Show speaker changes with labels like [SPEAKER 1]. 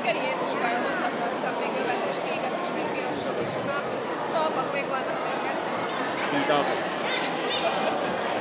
[SPEAKER 1] Keri Jézuskája hozhatna aztán még övet és kéket is, még pirosok is, talpak még vannak még ezt.
[SPEAKER 2] Talpak.